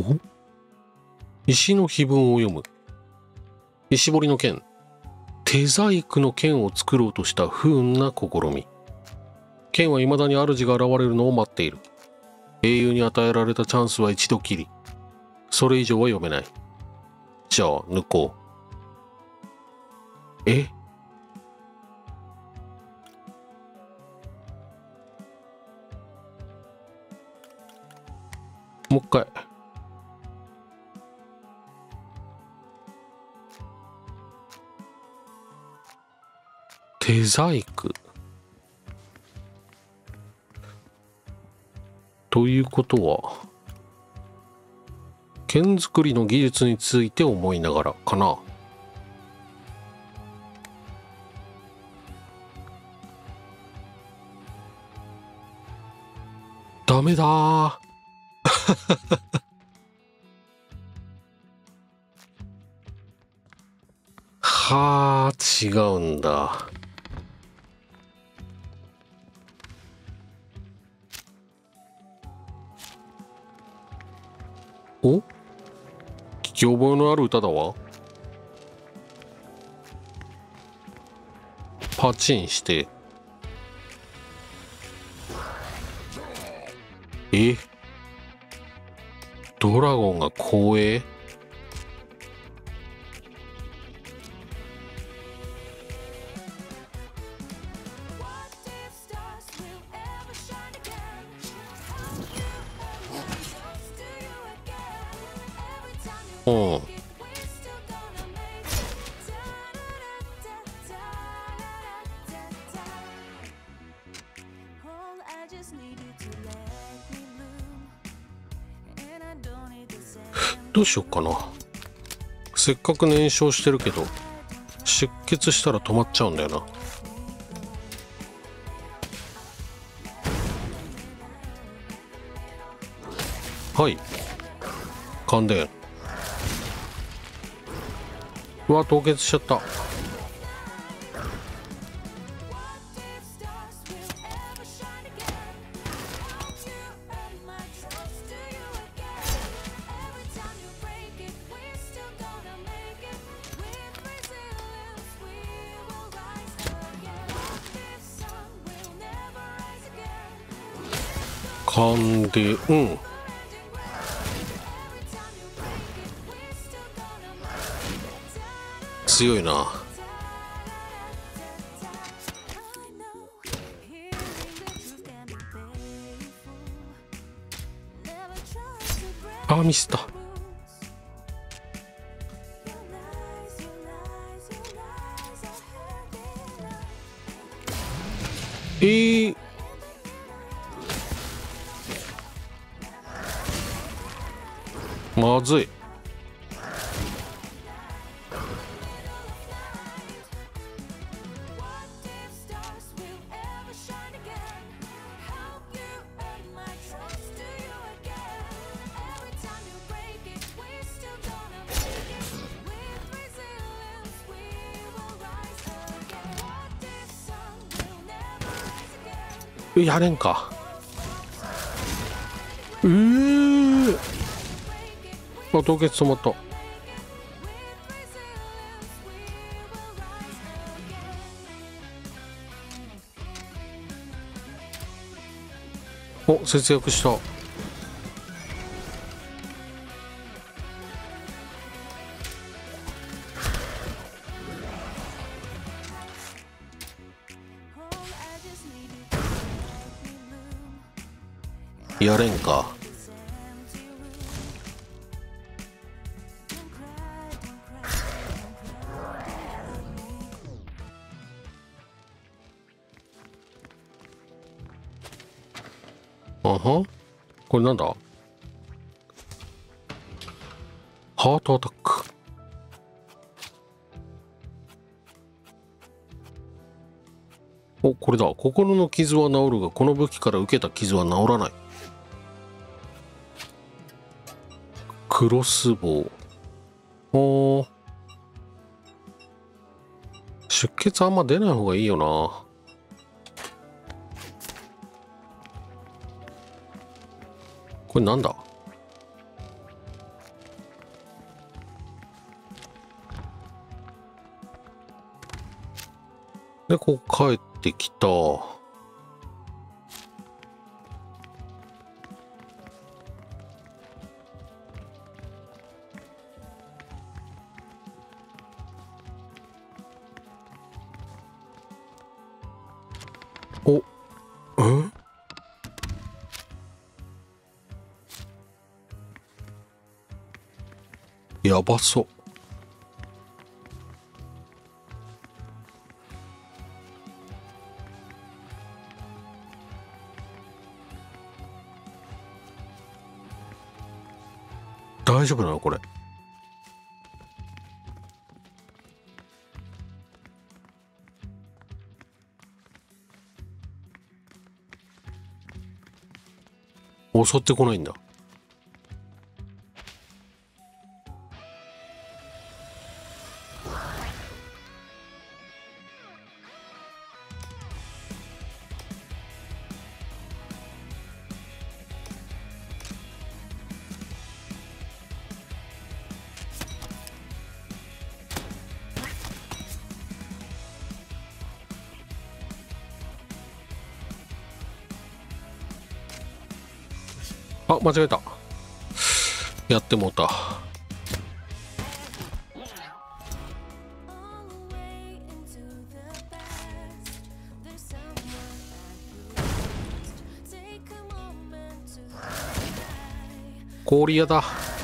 お、石の碑文を読む。石彫りの剣。手細工の剣を作ろうとした不運な試み。剣は未だに主が現れるのを待っている。英雄に与えられたチャンスは一度きり。それ以上は読めない。じゃあ抜こう。もう一回。手細工ということは剣作りの技術について思いながらかな。ダメだーはあ、違うんだ。お、聞き覚えのある歌だわ。パチンして。ドラゴンが光栄。うん。どうしよっかな。せっかく燃焼してるけど出血したら止まっちゃうんだよな。はい、感電。うわ、凍結しちゃった。感電、うん。強いな。あ、ミスった。まずい。やれんか。あ、凍結止まった。お、節約した。やれんか。これなんだ。ハートアタック。お、これだ。心の傷は治るがこの武器から受けた傷は治らない。クロスボウ。おー、出血あんま出ない方がいいよな。これなんだ。 でこう帰ってきた。お、うんやばそう。大丈夫なのこれ。襲ってこないんだ。あ、間違えた。やってもうた。氷屋だ。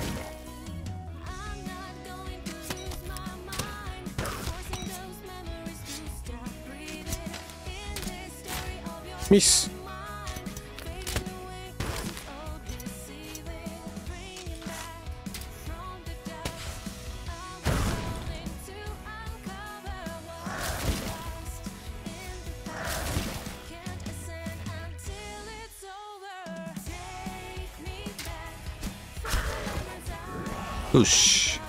ミス。よし。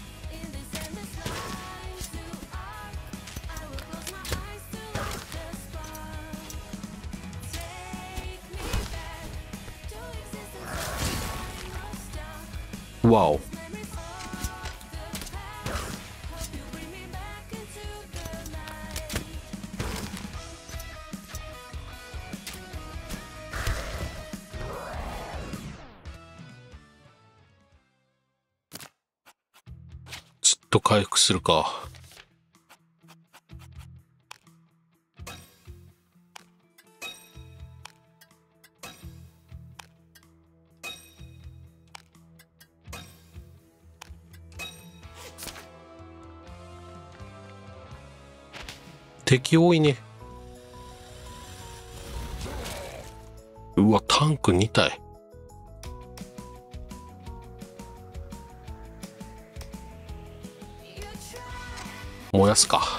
わお。ちょっと回復するか。敵多いね。うわ、タンク2体。燃やすか。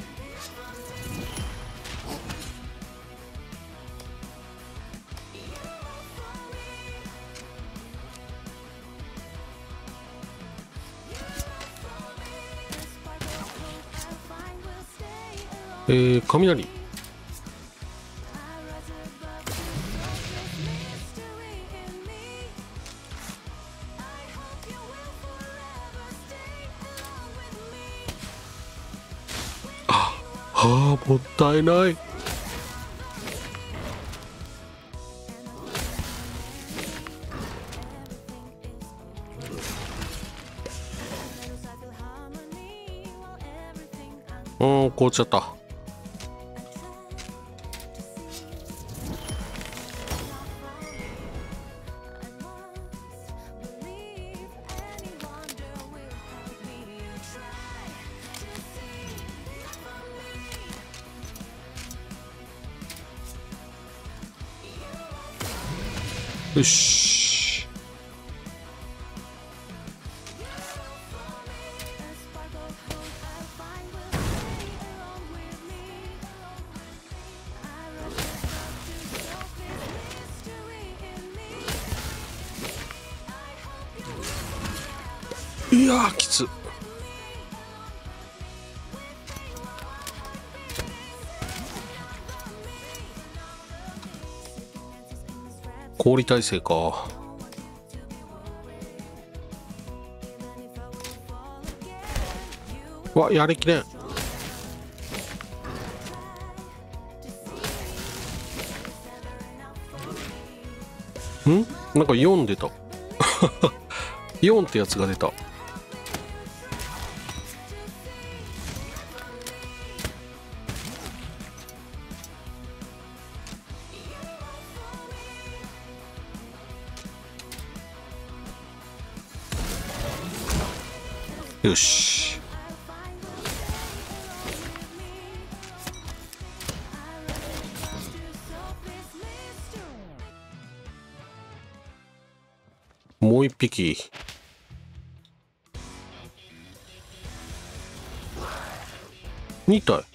雷。ああ、もったいない。凍っちゃった。よし。いやーきつ。氷耐性か。わ、やりきれん。 なんか4出た4ってやつが出た。よし。もう一匹。2体。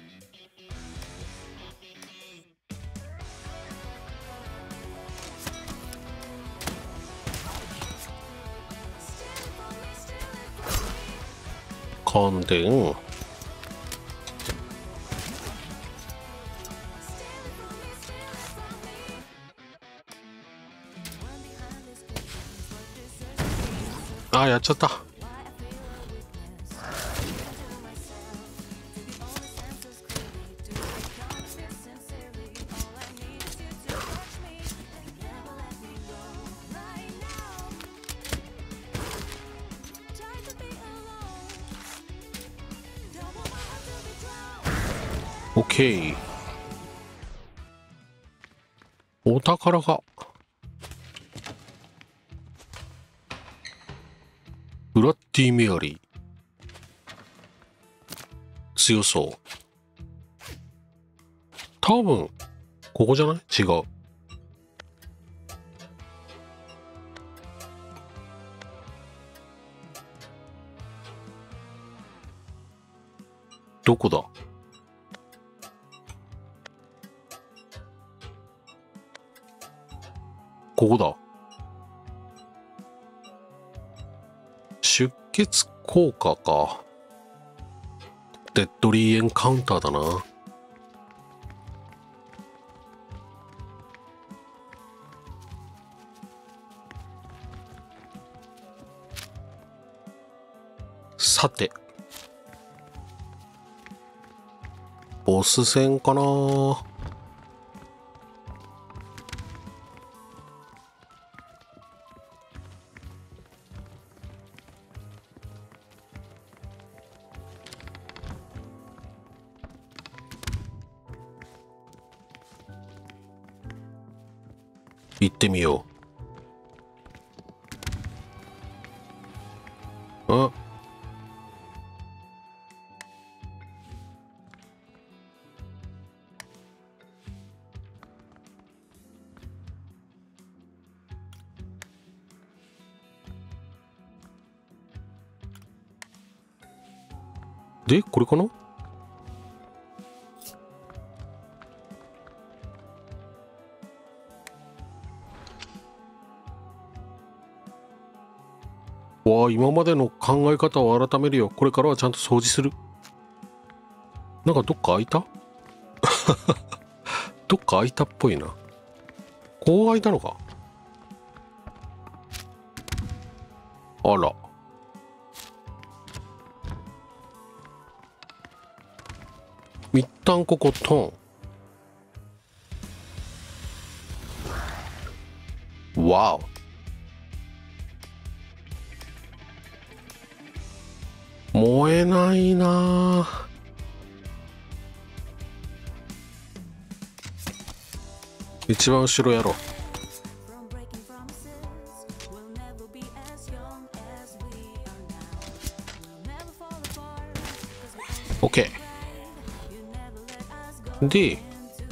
感電。あ、やっちゃった。オッケー。お宝が。ブラッディ・メアリー。強そう。多分、ここじゃない？違う。どこだ？ここだ。出血効果か。デッドリーエンカウンターだな。さて。ボス戦かな。行ってみよう。あ、で、これかな？わあ、今までの考え方を改めるよ。これからはちゃんと掃除する。なんかどっか開いたどっか開いたっぽいな。こう開いたのか。あら。一旦ここトン。わお。燃えないなあ。一番後ろやろう。OK。で、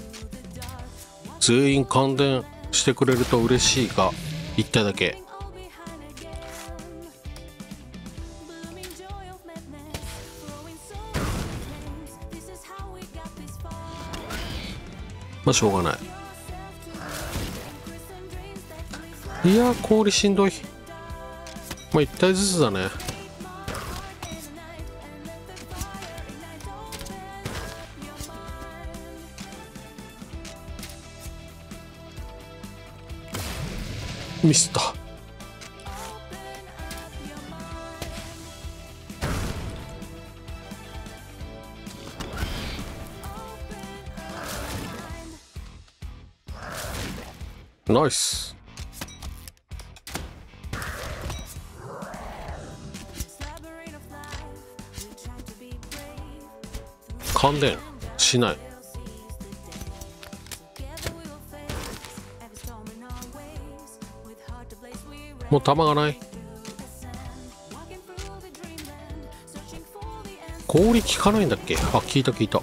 全員感電してくれると嬉しいが、一体だけ。まあしょうがない。いやー、氷しんどい。まあ一体ずつだね。ミスった。ナイス。 感電しない。もう弾がない。氷効かないんだっけ。あ、効いた効いた。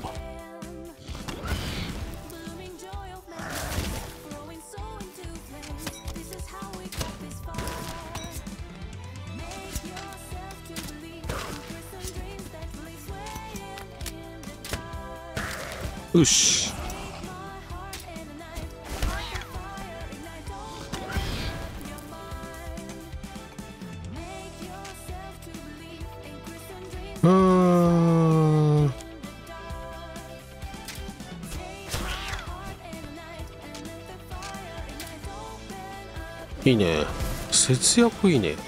よし。いいね。節約いいね。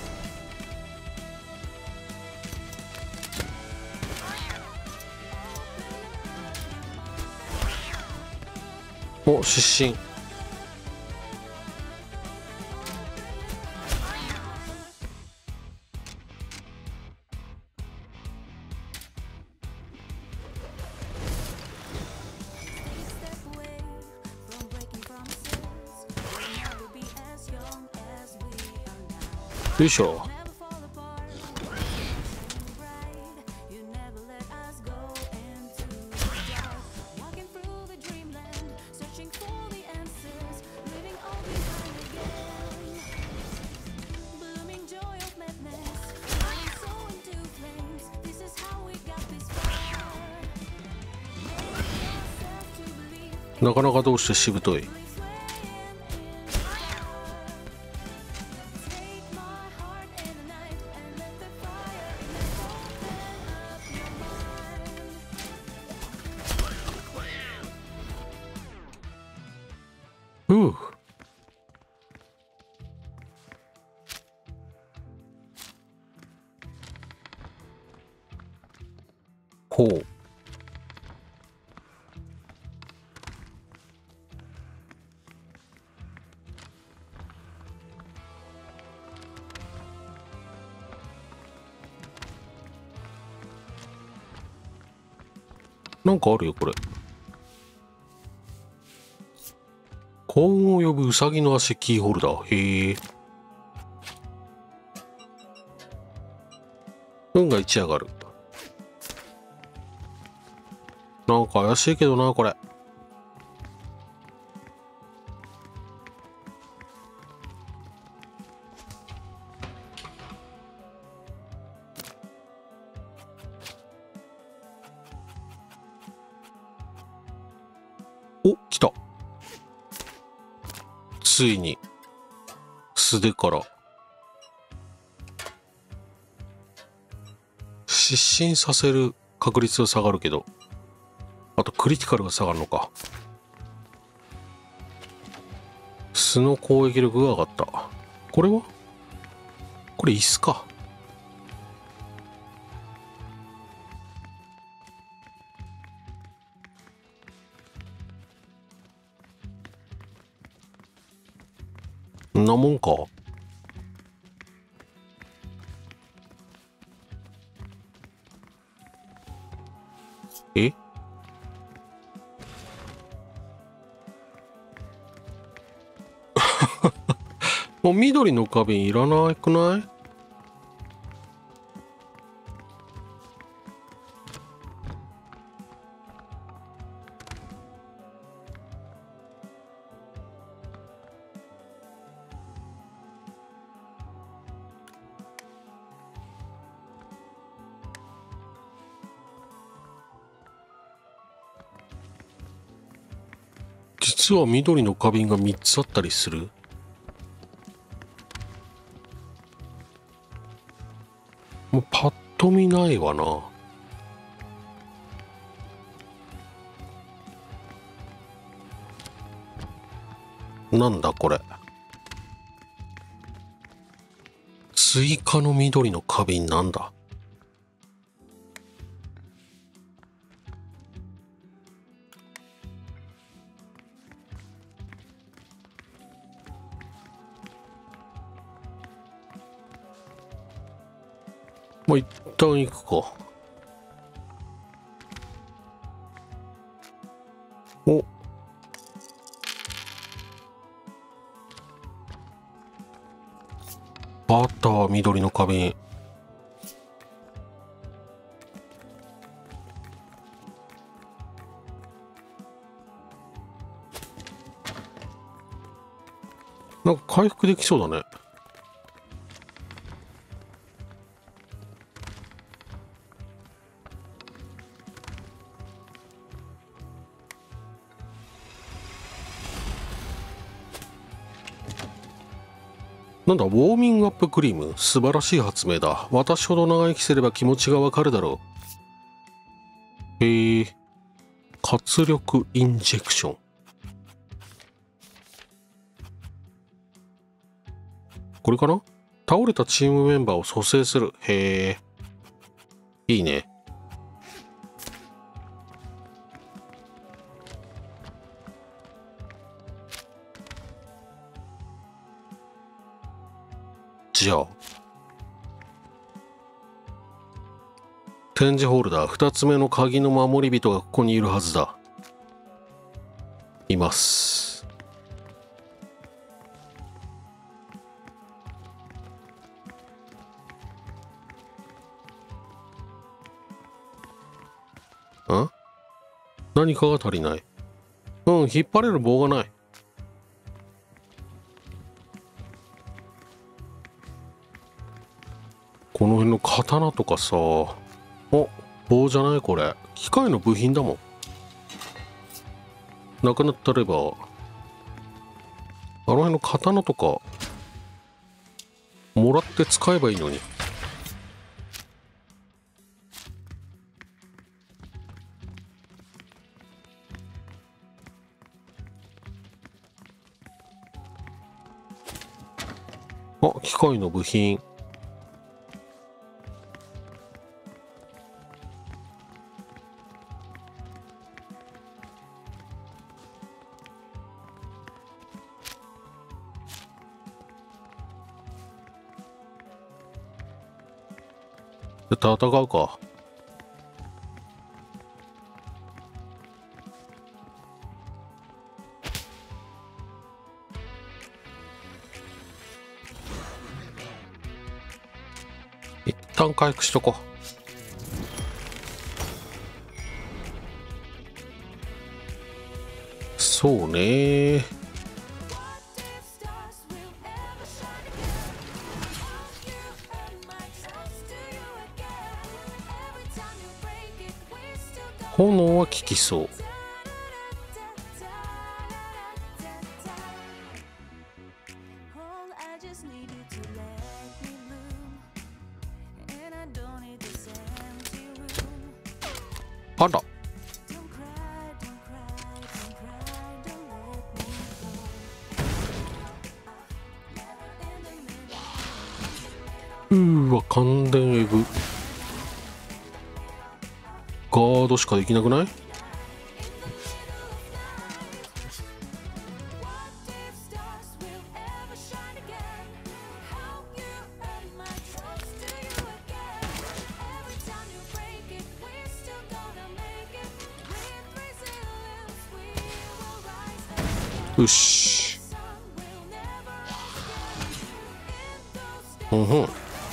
お、失神。よいしょ。なかなかどうしてしぶとい。ほう。なんかあるよこれ。幸運を呼ぶウサギの足キーホルダー。へえ。運が1上がる。なんか怪しいけどなこれ。お、来た。ついに素手から失神させる確率が下がるけど、あとクリティカルが下がるのか。素の攻撃力が上がった。これはこれ椅子か。んなもんか。えもう緑の花瓶いらなくない？実は緑の花瓶が3つあったりする。もうパッと見ないわな。なんだこれ。追加の緑の花瓶なんだ。まあ一旦行くか。 お、あったわ、緑の花瓶。なんか回復できそうだね。なんだ、ウォーミングアップクリーム。素晴らしい発明だ。私ほど長生きすれば気持ちがわかるだろう。活力インジェクション。これかな。倒れたチームメンバーを蘇生する。へえ。いいね。じゃあ。展示ホルダー。2つ目の鍵の守り人がここにいるはずだ。います。ん？何かが足りない。うん、引っ張れる棒がない。この辺の刀とかさ。お、棒じゃないこれ。機械の部品だもん。なくなったれば。あの辺の刀とか、もらって使えばいいのに。あ、機械の部品。で、戦うか。一旦回復しとこう。そうね。炎は効きそう。あら。わ、感電エグ。ガードしかできなくない？よし。うんうん。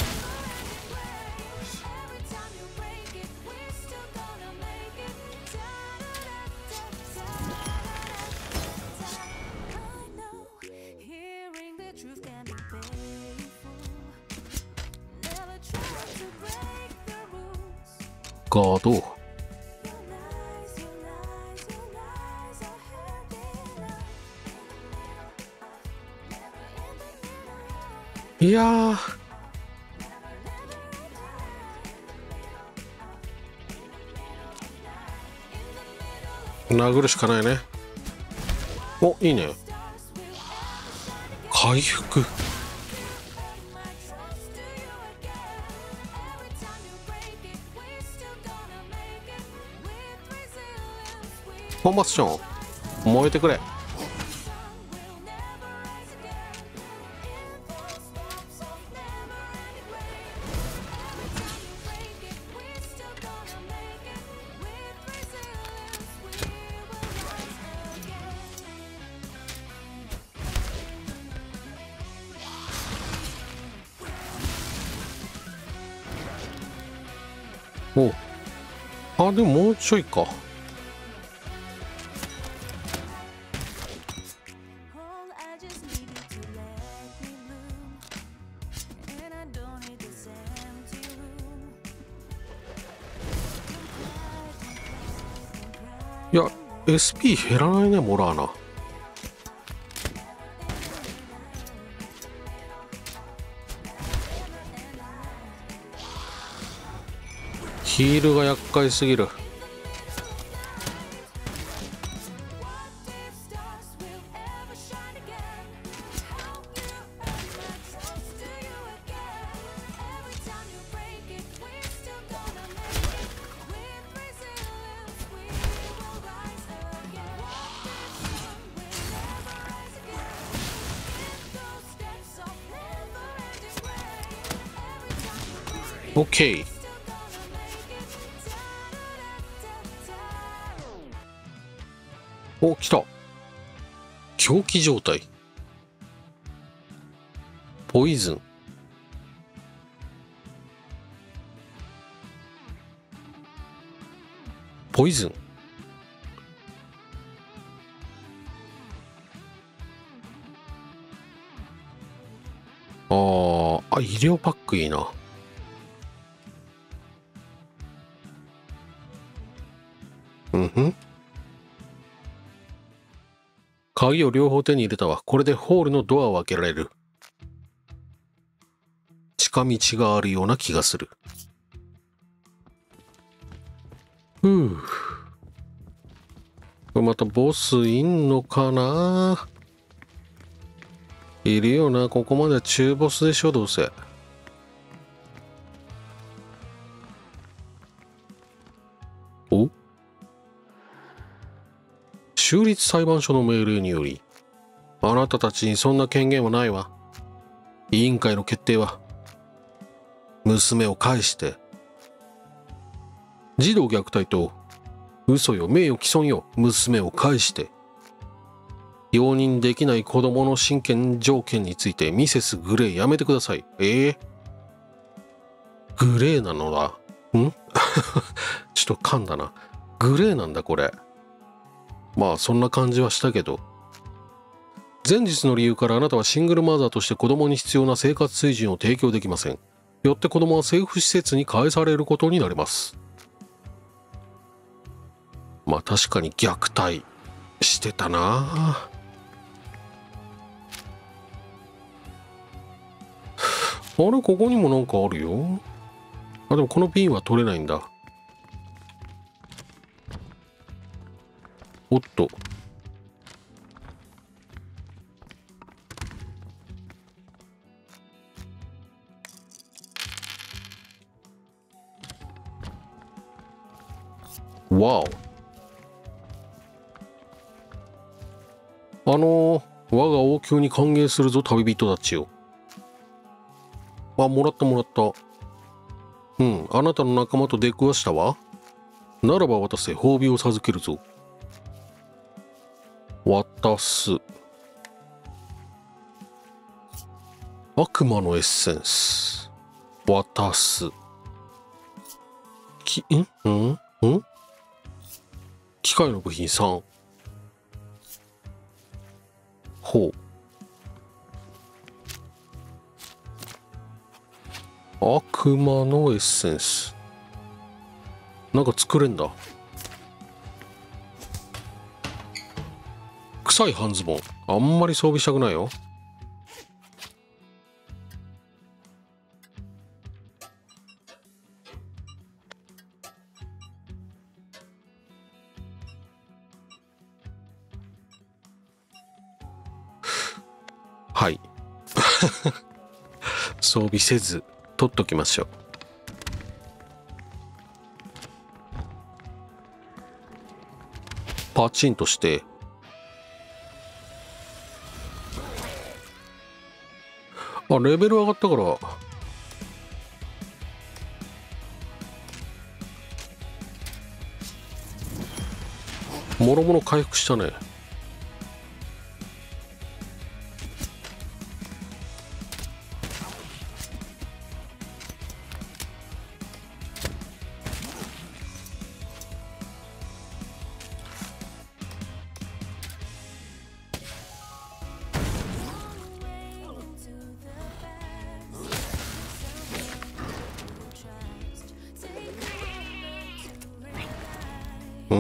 ガード。いやー。殴るしかないね。お、いいね。回復。コンバッション燃えてくれ。 お、あ、でももうちょいか。いや、 SP 減らないね、モラーナ。ヒールが厄介すぎる。OK。お、来た。狂気状態。ポイズン。ポイズン。医療パックいいな。うんふん。鍵を両方手に入れたわ。これでホールのドアを開けられる。近道があるような気がする。またボスいんのかな。いるよな。ここまで中ボスでしょ、どうせ。お、州立裁判所の命令により、あなたたちにそんな権限はないわ。委員会の決定は、娘を返して。児童虐待と嘘よ、名誉毀損よ、娘を返して。容認できない子供の親権条件についてミセス・グレーやめてください。グレーなのだ。んちょっと噛んだな。グレーなんだこれ。まあそんな感じはしたけど。前日の理由からあなたはシングルマザーとして子供に必要な生活水準を提供できません。よって子供は政府施設に返されることになります。まあ確かに虐待してたな。あれ、ここにもなんかあるよ。あ、でもこの瓶は取れないんだ。おっと。わお。我が王宮に歓迎するぞ、旅人たちよ。あ、もらったもらった。うん、あなたの仲間と出くわしたわ。ならば渡せ、褒美を授けるぞ。渡す。悪魔のエッセンス。渡す。機械の部品3。ほう。悪魔のエッセンス。なんか作れんだ。臭い半ズボン。あんまり装備したくないよ。はい。装備せず取っときましょう。パチンとして。あ、レベル上がったからもろもろ回復したね。 うん。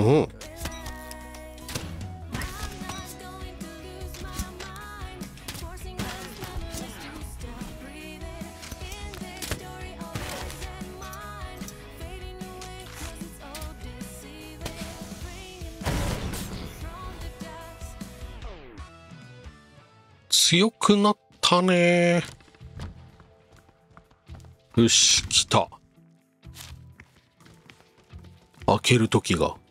強くなったね。よし、来た。開ける時が